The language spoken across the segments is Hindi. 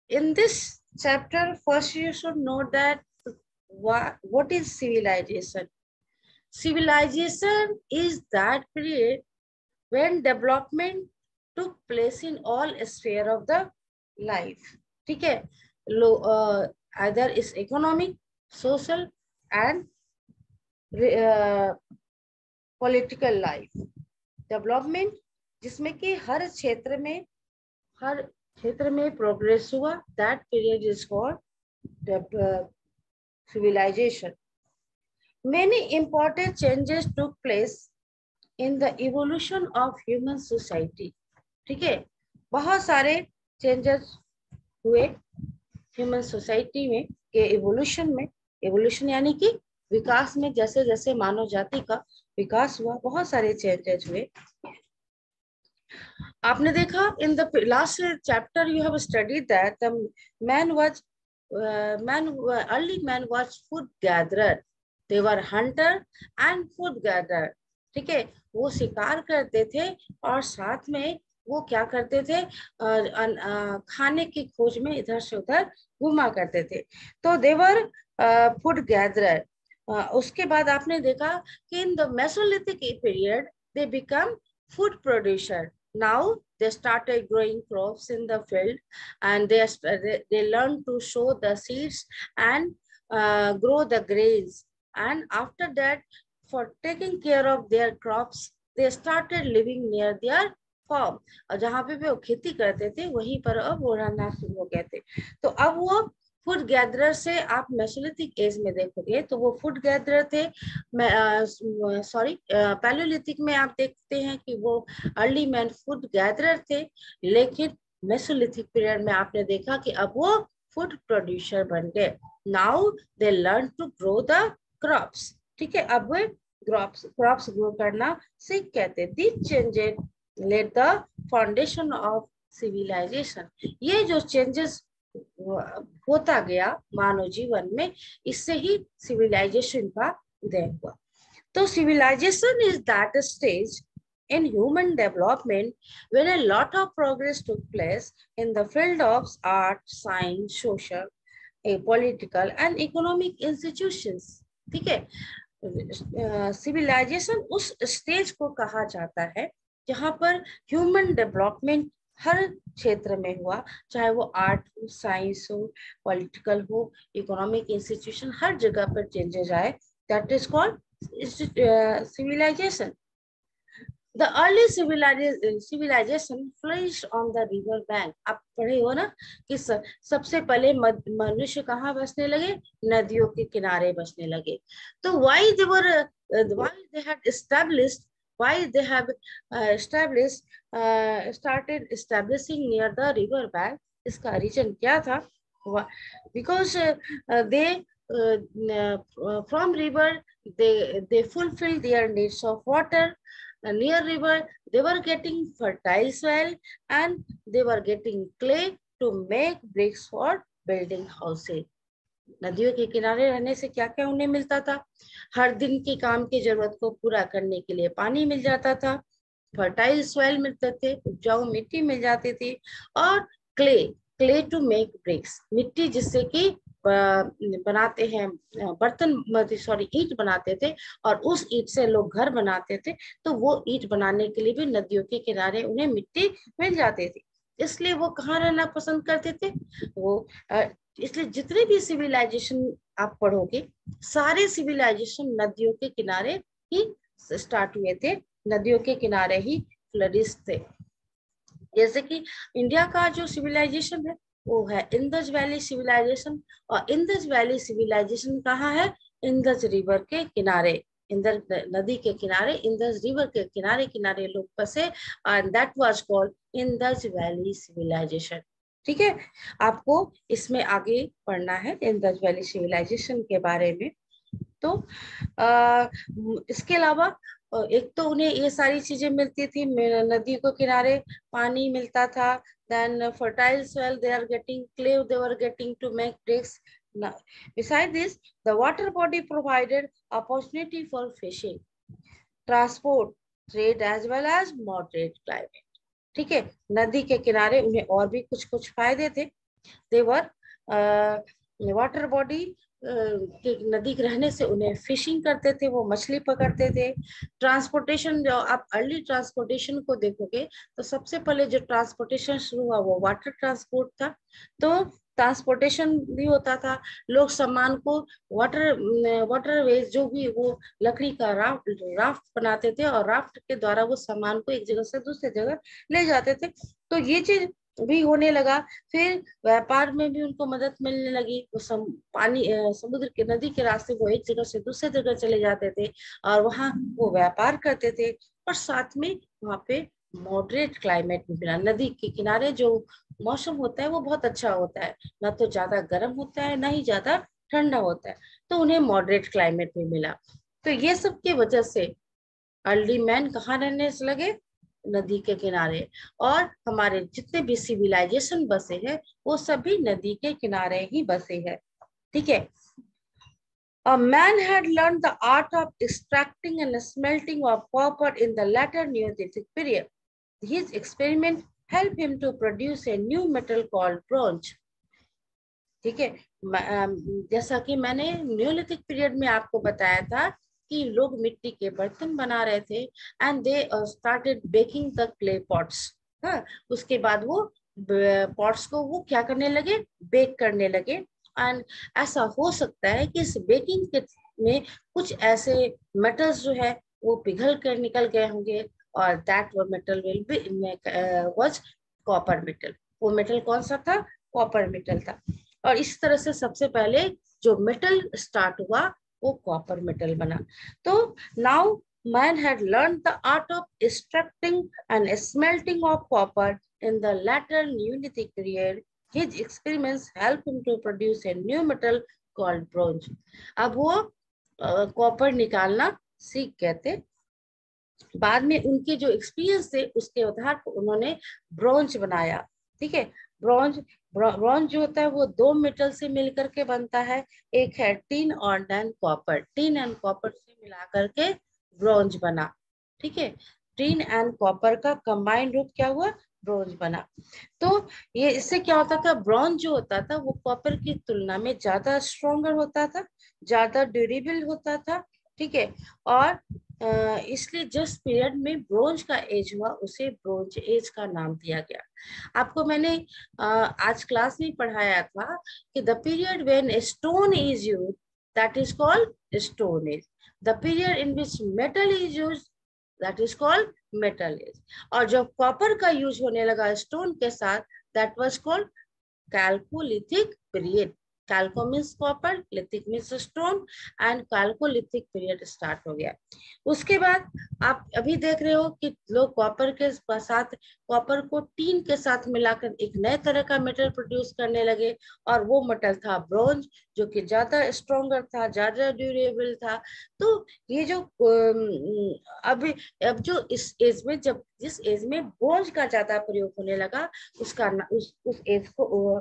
In this chapter, first you should know that what is civilization. Civilization is that period when development took place in all sphere of the life. ठीक है, either is economic, social and political life. Development जिसमें कि हर क्षेत्र में प्रोग्रेस हुआ, that period is called civilization. Many important changes took place in the evolution of human society. ठीक है, बहुत सारे चेंजेस हुए ह्यूमन सोसाइटी में के इवोल्यूशन में. इवोल्यूशन यानी कि विकास में, जैसे जैसे मानव जाति का विकास हुआ बहुत सारे चेंजेस हुए. आपने देखा in the last chapter you have studied that the man was early man was food gatherer. They were hunter and food gatherer. ठीक है, वो शिकार करते थे और साथ में वो क्या करते थे, खाने की खोज में इधर से उधर घुमा करते थे. तो देवर फूड गैदरर. उसके बाद आपने देखा कि in the Mesolithic period they become food producer. Now they started growing crops in the field, and they learned to sow the seeds and grow the grains. And after that, for taking care of their crops, they started living near their farm. और जहाँ पे वो खेती करते थे वहीं पर अब वो रहना शुरू हो गए थे. तो अब वो फूड गैदरर से आप मेसोलिथिक एज में देखोगे तो वो फूड गैदरर थे. पैलियोलिथिक में आप देखते हैं कि वो अर्ली मैन फूड गैदरर थे, लेकिन मेसोलिथिक पीरियड में आपने देखा कि अब वो फूड प्रोड्यूसर बन गए. Now they learn to grow the crops. ठीक है, अब वे क्रॉप्स ग्रो करना सीख कहते. This changes led the foundation of civilization. ये जो चेंजेस होता गया मानव जीवन में, इससे ही सिविलाइजेशन का उदय हुआ. तो civilization is that stage in human development when a lot of progress took place in the field of art, science, social, political and economic institutions. ठीक है, सिविलाइजेशन उस स्टेज को कहा जाता है जहां पर ह्यूमन डेवलपमेंट हर क्षेत्र में हुआ, चाहे वो आर्ट हो, साइंस हो, पॉलिटिकल हो, इकोनॉमिक इंस्टीट्यूशन, हर जगह पर चेंजेस आए. That is called civilization. The early civilization flourished on the river bank. आप पढ़े हो ना कि सबसे पहले मनुष्य कहाँ बसने लगे, नदियों के किनारे बसने लगे. तो why they had established, why they have started establishing near the river bank, इसका रीजन क्या था? Because they from river they fulfill their needs of water. Near river they were getting fertile soil and they were getting clay to make bricks for building houses. नदियों के किनारे रहने से क्या क्या उन्हें मिलता था? हर दिन के काम की जरूरत को पूरा करने के लिए पानी मिल जाता था, फर्टाइल सॉइल मिलते थे, उपजाऊ मिट्टी मिल जाती थी, और क्ले टू मेक ब्रिक्स, मिट्टी जिससे कि बनाते हैं ईंट बनाते थे, और उस ईंट से लोग घर बनाते थे. तो वो ईंट बनाने के लिए भी नदियों के किनारे उन्हें मिट्टी मिल जाती थी. इसलिए वो कहाँ रहना पसंद करते थे? वो इसलिए जितने भी सिविलाइजेशन आप पढ़ोगे, सारे सिविलाइजेशन नदियों के किनारे ही स्टार्ट हुए थे, नदियों के किनारे ही फ्लरिश थे. जैसे कि इंडिया का जो सिविलाइजेशन है वो है इंडस वैली सिविलाइजेशन, और इंडस वैली सिविलाइजेशन कहाँ है? इंडस रिवर के किनारे, इंदर नदी के किनारे, इंडस रिवर के किनारे किनारे लोग बसे, and that was called Indus valley civilization. ठीक है, आपको इसमें आगे पढ़ना है इंडस वैली सिविलाइजेशन के बारे में. तो इसके अलावा एक तो उन्हें ये सारी चीजें मिलती थी, नदी को किनारे पानी मिलता था, then fertile soil they are getting, clay they were getting to make bricks. Now, besides this, the water body provided opportunity for fishing, transport, trade as well as moderate climate. ठीक है, नदी के किनारे उन्हें और भी कुछ कुछ फायदे थे. देवर वाटर बॉडी के नदी रहने से उन्हें फिशिंग करते थे, वो मछली पकड़ते थे। ट्रांसपोर्टेशन, जो आप अर्ली ट्रांसपोर्टेशन को देखोगे तो सबसे पहले जो ट्रांसपोर्टेशन शुरू हुआ वो वाटर ट्रांसपोर्ट था। तो ट्रांसपोर्टेशन भी होता था, लोग सामान को वाटर वेज जो भी वो लकड़ी का राफ्ट राफ्ट बनाते थे और राफ्ट के द्वारा वो सामान को एक जगह से दूसरी जगह ले जाते थे। तो ये चीज भी होने लगा। फिर व्यापार में भी उनको मदद मिलने लगी, वो पानी समुद्र के नदी के रास्ते वो एक जगह से दूसरे जगह चले जाते थे और वहां वो व्यापार करते थे। और साथ में वहां पे मॉडरेट क्लाइमेट भी मिला। नदी के किनारे जो मौसम होता है वो बहुत अच्छा होता है, ना तो ज्यादा गर्म होता है ना ही ज्यादा ठंडा होता है, तो उन्हें मॉडरेट क्लाइमेट भी मिला। तो ये सब की वजह से अर्ली मैन कहाँ रहने से लगे, नदी के किनारे। और हमारे जितने भी सिविलाइजेशन बसे हैं वो सभी नदी के किनारे ही बसे हैं। ठीक है। A man had learned the art of extracting and smelting of copper in the later Neolithic period. His experiment helped him to produce a new metal called bronze. ठीक है। जैसा कि मैंने न्यूलिथिक पीरियड में आपको बताया था कि लोग मिट्टी के बर्तन बना रहे थे and they started baking the clay pots. हाँ, उसके बाद वो पॉट्स को वो क्या करने लगे, बेक करने लगे। एंड ऐसा हो सकता है कि इस बेकिंग के में कुछ ऐसे मेटल्स जो है वो पिघल कर निकल गए होंगे और दैट वो metal will be was copper metal. वो मेटल कौन सा था, कॉपर मेटल था। और इस तरह से सबसे पहले जो मेटल स्टार्ट हुआ वो कॉपर मेटल बना। तो now man had learned the art of extracting and smelting of copper in the latter Neolithic period. His experiments helped him to produce a new metal called bronze. अब वो कॉपर निकालना सीख गए थे। बाद में उनके जो एक्सपीरियंस थे उसके आधार पर उन्होंने ब्रॉन्ज बनाया। ठीक है। ब्रॉन्ज ब्रॉन्ज जो होता है वो दो मेटल से मिलकर के बनता है, एक है टिन और then copper. Tin and copper से मिला करके ब्रॉन्ज बना। ठीक है। टिन एंड कॉपर का कंबाइंड रूप क्या हुआ, ब्रॉन्ज बना। तो ये इससे क्या होता था, ब्रॉन्ज जो होता था वो कॉपर की तुलना में ज्यादा स्ट्रॉन्गर होता था, ज्यादा ड्यूरेबल होता था। ठीक है। और इसलिए जिस पीरियड में ब्रोंज का एज हुआ उसे ब्रोंज एज का नाम दिया गया। आपको मैंने आज क्लास में पढ़ाया था कि the period when stone is used that is called stone age. The period in which metal is used that is called metal age. और जब कॉपर का यूज होने लगा स्टोन के साथ that was called chalcolithic period. Chalco means copper, lithic means stone and chalcolithic period start हो गया। उसके बाद आप अभी देख रहे हो कि लोग कॉपर के साथ कॉपर को टीन के साथ मिलाकर एक नए तरह का मेटल प्रोड्यूस करने लगे और वो मेटल था ब्रोंज, जो कि ज्यादा स्ट्रॉन्गर था, ज्यादा ड्यूरेबल था। तो ये जो अब जो इस एज में जब जिस एज में ब्रोंज का ज्यादा प्रयोग होने लगा उसका उस एज को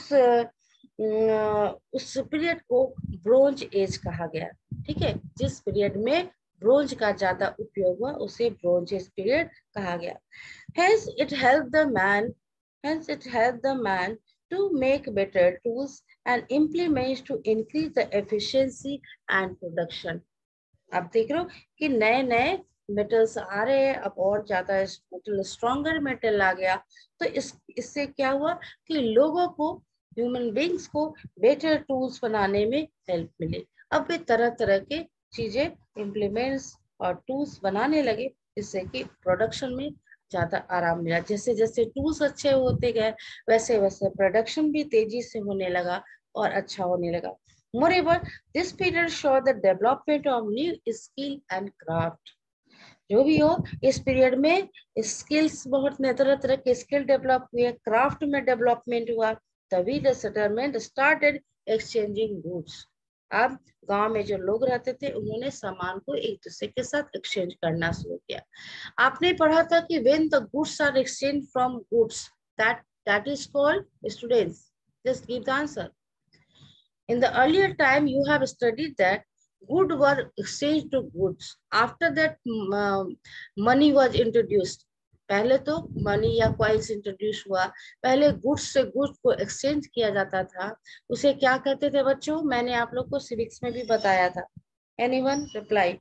उस पीरियड को ब्रोंज एज कहा गया। ठीक है। जिस पीरियड में ब्रोंज का ज्यादा उपयोग हुआ उसे ब्रोंज एज पीरियड कहा गया। Hence it helped the man, hence it helped the man to make better tools and implements to increase the efficiency and production. अब देख रहे हो कि नए नए मेटल्स आ रहे हैं, अब और ज्यादा मेटल, स्ट्रॉन्गर मेटल आ गया। तो इससे क्या हुआ कि लोगों को, ह्यूमन बींग्स को बेटर टूल्स बनाने में हेल्प मिली। अब वे तरह तरह के चीजें, इम्प्लीमेंट्स और टूल्स बनाने लगे जिससे कि प्रोडक्शन में ज्यादा आराम मिला। जैसे जैसे टूल्स अच्छे होते गए वैसे वैसे प्रोडक्शन भी तेजी से होने लगा और अच्छा होने लगा। Moreover, this period showed the development of new skill and craft. जो भी हो, इस पीरियड में स्किल्स बहुत तरह तरह के स्किल डेवलप हुए, क्राफ्ट में डेवलपमेंट हुआ, तभी the settlement started exchanging goods. अब गांव में जो लोग रहते थे उन्होंने सामान को एक दूसरे के साथ एक्सचेंज करना शुरू किया। आपने पढ़ा था कि when the goods are exchange from goods that is called students, just give the answer. In the earlier time, you have studied that goods were exchanged to goods. After that, money was introduced. पहले तो मनी या कॉइन्स इंट्रोड्यूस हुआ, पहले गुड्स से गुड्स को एक्सचेंज किया जाता था, उसे क्या कहते थे बच्चों? मैंने आप लोग को सिविक्स में भी बताया था। Anyone reply?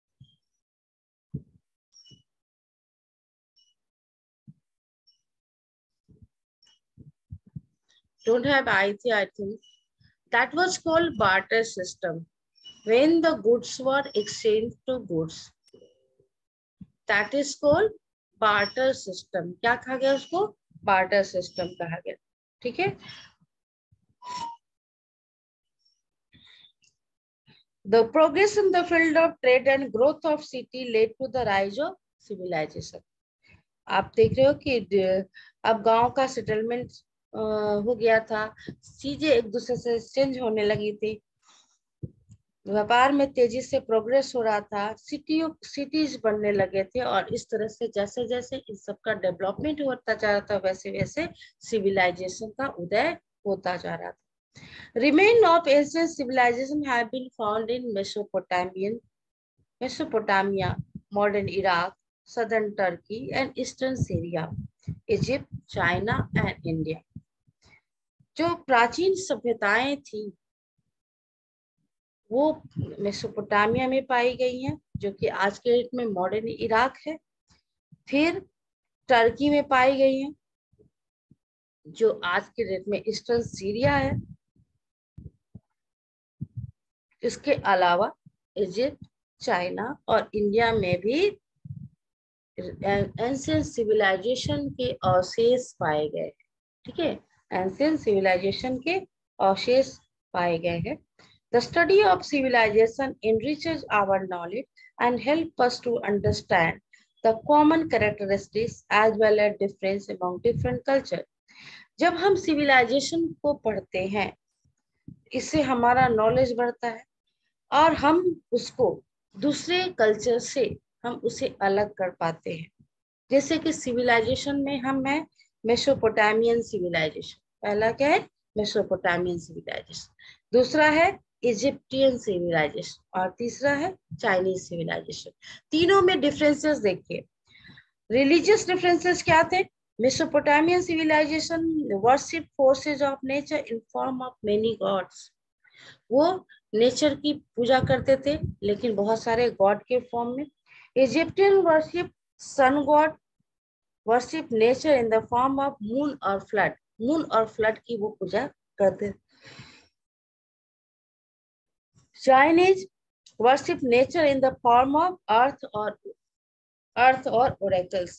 Don't have I think that was called barter system. When the goods were exchanged to goods, that is called barter system. क्या कहा गया उसको? barter system कहा गया। ठीक है। The progress in the field of trade and growth of city led to the rise of civilization. आप देख रहे हो कि अब गांव का सेटलमेंट हो गया था, चीजें एक दूसरे से चेंज होने लगी थी, व्यापार में तेजी से प्रोग्रेस हो रहा था, सिटीज बनने लगे थे, और इस तरह से जैसे जैसे इन सब का डेवलपमेंट होता जा रहा था वैसे वैसे सिविलाइजेशन का उदय होता जा रहा था। Remains of ancient civilization have been found in Mesopotamia, modern Iraq, southern Turkey, and eastern Syria, Egypt, China, and India. जो प्राचीन सभ्यताएं थी वो मेसोपोटामिया में पाई गई हैं, जो कि आज के डेट में मॉडर्न इराक है। फिर टर्की में पाई गई हैं, जो आज के डेट में ईस्टर्न सीरिया है। इसके अलावा इजिप्ट, चाइना और इंडिया में भी एंशिएंट सिविलाइजेशन के अवशेष पाए गए। ठीक है, एंशिएंट सिविलाइजेशन के अवशेष पाए गए हैं। The study of civilization enriches our knowledge and help us to understand the common characteristics as well as difference among different cultures. जब हम सिविलाइजेशन को पढ़ते हैं, इससे हमारा नॉलेज बढ़ता है और हम उसको दूसरे कल्चर से हम उसे अलग कर पाते हैं। जैसे कि सिविलाइजेशन में हम है मेसोपोटामियन सिविलाइजेशन, पहला क्या है? मेसोपोटामियन सिविलाइजेशन, दूसरा है इजिप्टियन सिविलाइजेशन और तीसरा है चाइनीज सिविलाइजेशन। तीनों में डिफरेंसेस देखिए। रिलीजियस डिफरेंसेस क्या थे? Mesopotamian civilization worship forces of nature in form of many gods. वो नेचर की पूजा करते थे लेकिन बहुत सारे गॉड के फॉर्म में। Egyptian worship sun god, worship nature in the form of moon और फ्लड। मून और फ्लड की वो पूजा करते थे। Chinese worship nature in the form of earth or oracles.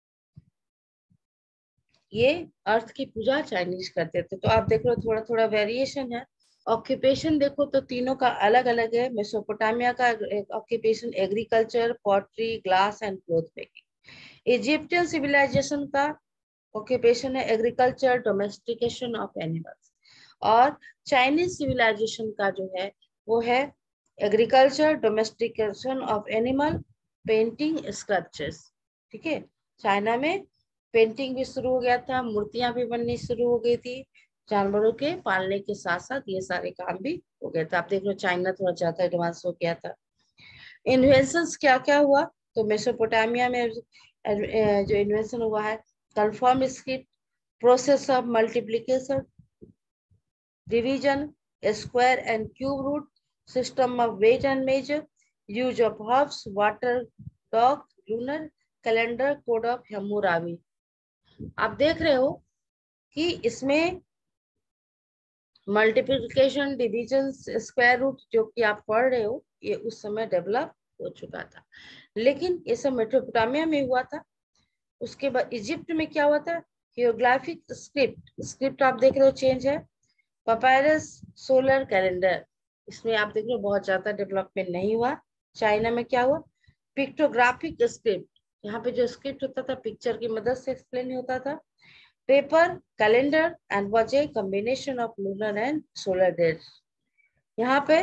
ये अर्थ की पूजा चाइनीज करते थे। तो आप देख लो थोड़ा थोड़ा वेरिएशन है। ऑक्यूपेशन देखो तो तीनों का अलग अलग है। मेसोपोटामिया का occupation agriculture, pottery, glass and cloth making. Egyptian civilization का ऑक्यूपेशन है एग्रीकल्चर, डोमेस्टिकेशन ऑफ एनिमल्स। और चाइनीज सिविलाइजेशन का जो है वो है agriculture, domestication of animal, painting, sculptures. ठीक है, चाइना में पेंटिंग भी शुरू हो गया था, मूर्तियां भी बननी शुरू हो गई थी, जानवरों के पालने के साथ साथ ये सारे काम भी हो गया था। आप देख लो चाइना थोड़ा ज्यादा एडवांस हो गया था। इन्वेंशंस क्या क्या हुआ? तो मेसोपोटामिया में जो इन्वेंशन हुआ है confirm script, process of multiplication, division, square and cube root, system of weight and measure, use of herbs, water, dog, lunar calendar, code of Hammurabi। आप देख रहे हो कि इसमें मल्टीप्लिकेशन, डिविजन, स्क्वायर रूट जो कि आप पढ़ रहे हो ये उस समय डेवलप हो चुका था, लेकिन ये सब मेसोपोटामिया में हुआ था। उसके बाद इजिप्ट में क्या हुआ था? हियरोग्लिफिक स्क्रिप्ट आप देख रहे हो चेंज है। पपायरस, सोलर कैलेंडर, इसमें आप देख रहे हो बहुत ज्यादा डेवलपमेंट नहीं हुआ। चाइना में क्या हुआ? पिक्टोग्राफिक स्क्रिप्ट, यहाँ पे जो स्क्रिप्ट होता था पिक्चर की मदद से एक्सप्लेन होता था। Paper, calendar and was a combination of lunar and solar dates. यहाँ पे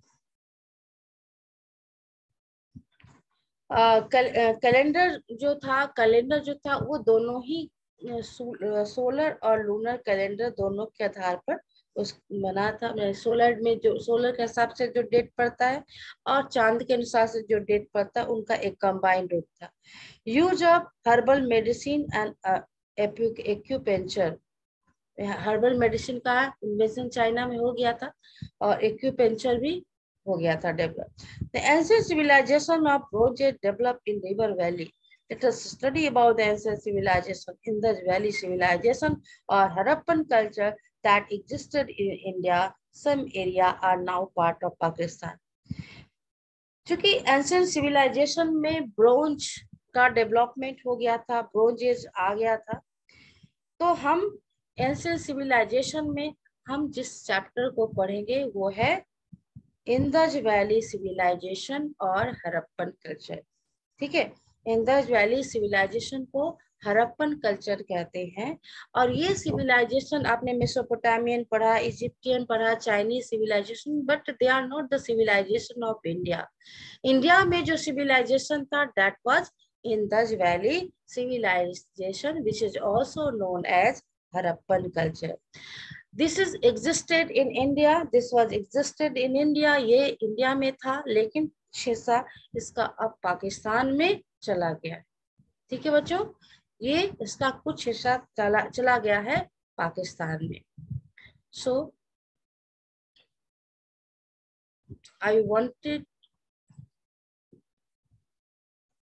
कैलेंडर जो था वो दोनों ही सोलर और लूनर कैलेंडर दोनों के आधार पर उस बना था, सोलर में जो सोलर के हिसाब से जो डेट पड़ता है और चांद के अनुसार से जो डेट पड़ता है, उनका एक कंबाइंड रूप था। Use of herbal medicine and acupuncture. Herbal medicine का इन्वेंशन चाइना में हो गया था और एक्यूपेंचर भी हो गया था develop. The ancient civilization of bronze age develop in river valley. Let us study about the ancient civilization in the valley civilization or Harappan culture that existed in India. Some area are now part of Pakistan. क्योंकि एंशिएंट सिविलाइजेशन में ब्रोंज का डेवलपमेंट हो गया था, ब्रोंज एज आ गया था, तो हम एंशिएंट सिविलाइजेशन में हम जिस चैप्टर को पढ़ेंगे वो है इंदज वैली सिविलाइजेशन और हड़प्पन कल्चर। ठीक है, इंदज वैली सिविलाइजेशन को हड़प्पन कल्चर कहते हैं। और ये सिविलाइजेशन आपने मेसोपोटामियन पढ़ा, इजिप्टियन पढ़ा, Chinese civilization, but they are not the civilization of India. India में जो सिविलाइजेशन था that was Indus valley civilization, which is also known as Harappan culture. This is existed in India. This was existed in India. ये इंडिया में था, लेकिन हिस्सा इसका अब पाकिस्तान में चला गया है। ठीक है बच्चों, ये इसका कुछ हिस्सा चला गया है पाकिस्तान में। So I wanted